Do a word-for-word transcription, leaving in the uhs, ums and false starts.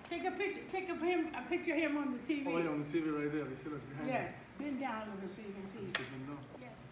Take a picture. Take of him. A picture of him on the T V. Oh, yeah, on the T V right there. They see that behind. Yeah. Bend down a little so you can see. Bend down. Yeah.